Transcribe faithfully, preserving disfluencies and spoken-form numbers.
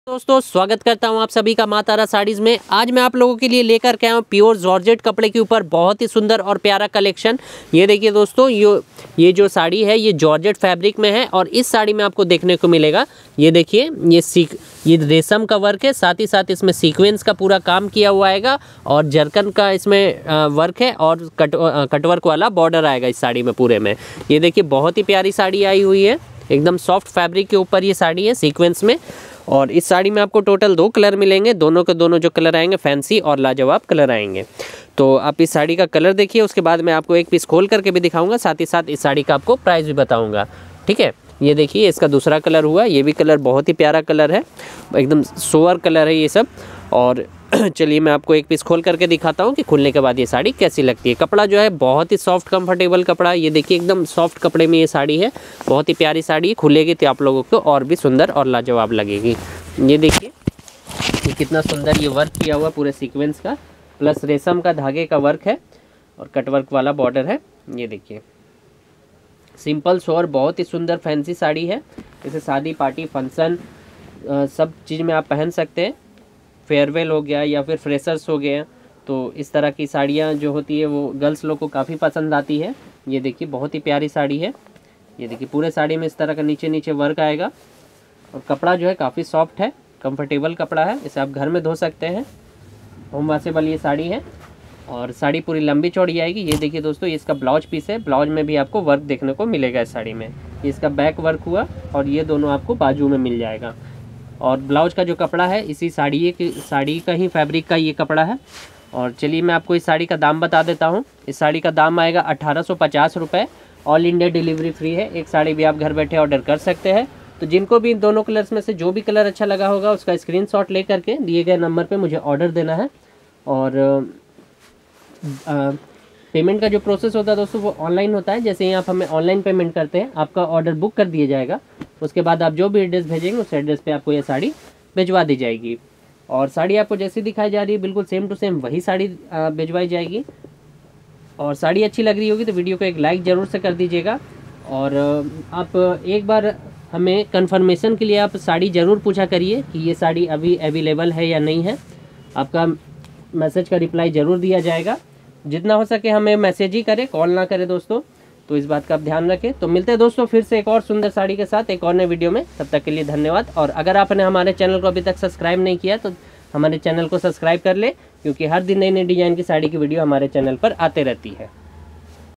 दोस्तों स्वागत करता हूं आप सभी का मां तारा साड़ीज में। आज मैं आप लोगों के लिए लेकर के आया हूं प्योर जॉर्जेट कपड़े के ऊपर बहुत ही सुंदर और प्यारा कलेक्शन। ये देखिए दोस्तों, ये ये जो साड़ी है ये जॉर्जेट फैब्रिक में है और इस साड़ी में आपको देखने को मिलेगा, ये देखिए ये सीक ये रेशम का वर्क है, साथ ही साथ इसमें सीक्वेंस का पूरा काम किया हुआ आएगा और जरकन का इसमें वर्क है और कट कटवर्क वाला बॉर्डर आएगा इस साड़ी में पूरे में। ये देखिए बहुत ही प्यारी साड़ी आई हुई है, एकदम सॉफ्ट फैब्रिक के ऊपर ये साड़ी है सीक्वेंस में। और इस साड़ी में आपको टोटल दो कलर मिलेंगे, दोनों के दोनों जो कलर आएंगे फैंसी और लाजवाब कलर आएंगे। तो आप इस साड़ी का कलर देखिए, उसके बाद मैं आपको एक पीस खोल करके भी दिखाऊंगा, साथ ही साथ इस साड़ी का आपको प्राइस भी बताऊंगा। ठीक है, ये देखिए इसका दूसरा कलर हुआ, ये भी कलर बहुत ही प्यारा कलर है, एकदम सोवर कलर है ये सब। और चलिए मैं आपको एक पीस खोल करके दिखाता हूँ कि खुलने के बाद ये साड़ी कैसी लगती है। कपड़ा जो है बहुत ही सॉफ्ट कंफर्टेबल कपड़ा, ये देखिए एकदम सॉफ्ट कपड़े में ये साड़ी है, बहुत ही प्यारी साड़ी है। खुलेगी तो आप लोगों को और भी सुंदर और लाजवाब लगेगी। ये देखिए ये कितना सुंदर ये वर्क किया हुआ पूरे सीक्वेंस का, प्लस रेशम का धागे का वर्क है और कटवर्क वाला बॉर्डर है। ये देखिए सिंपल सोवर बहुत ही सुंदर फैंसी साड़ी है। इसे शादी पार्टी फंक्शन सब चीज़ में आप पहन सकते हैं। फेयरवेल हो गया या फिर फ्रेशर्स हो गया, तो इस तरह की साड़ियाँ जो होती है वो गर्ल्स लोग को काफ़ी पसंद आती है। ये देखिए बहुत ही प्यारी साड़ी है। ये देखिए पूरे साड़ी में इस तरह का नीचे नीचे वर्क आएगा और कपड़ा जो है काफ़ी सॉफ्ट है, कंफर्टेबल कपड़ा है, इसे आप घर में धो सकते हैं। होम वॉशेबल ये साड़ी है और साड़ी पूरी लंबी चौड़ी आएगी। ये देखिए दोस्तों ये इसका ब्लाउज पीस है, ब्लाउज में भी आपको वर्क देखने को मिलेगा इस साड़ी में। ये इसका बैक वर्क हुआ और ये दोनों आपको बाजू में मिल जाएगा। और ब्लाउज का जो कपड़ा है इसी साड़ी की साड़ी का ही फैब्रिक का ये कपड़ा है। और चलिए मैं आपको इस साड़ी का दाम बता देता हूँ। इस साड़ी का दाम आएगा अठारह सौ पचास रुपये, ऑल इंडिया डिलीवरी फ्री है। एक साड़ी भी आप घर बैठे ऑर्डर कर सकते हैं। तो जिनको भी इन दोनों कलर्स में से जो भी कलर अच्छा लगा होगा उसका स्क्रीनशॉट ले करके दिए गए नंबर पे मुझे ऑर्डर देना है। और आ, पेमेंट का जो प्रोसेस होता है दोस्तों वो ऑनलाइन होता है। जैसे ही आप हमें ऑनलाइन पेमेंट करते हैं आपका ऑर्डर बुक कर दिया जाएगा, उसके बाद आप जो भी एड्रेस भेजेंगे उस एड्रेस पे आपको ये साड़ी भिजवा दी जाएगी। और साड़ी आपको जैसी दिखाई जा रही है बिल्कुल सेम टू सेम वही साड़ी भिजवाई जाएगी। और साड़ी अच्छी लग रही होगी तो वीडियो को एक लाइक ज़रूर से कर दीजिएगा। और आप एक बार हमें कंफर्मेशन के लिए आप साड़ी ज़रूर पूछा करिए कि ये साड़ी अभी अवेलेबल है या नहीं है। आपका मैसेज का रिप्लाई ज़रूर दिया जाएगा। जितना हो सके हमें मैसेज ही करें, कॉल ना करें दोस्तों, तो इस बात का आप ध्यान रखें। तो मिलते हैं दोस्तों फिर से एक और सुंदर साड़ी के साथ एक और नए वीडियो में। तब तक के लिए धन्यवाद। और अगर आपने हमारे चैनल को अभी तक सब्सक्राइब नहीं किया तो हमारे चैनल को सब्सक्राइब कर ले, क्योंकि हर दिन नई नई डिज़ाइन की साड़ी की वीडियो हमारे चैनल पर आते रहती है।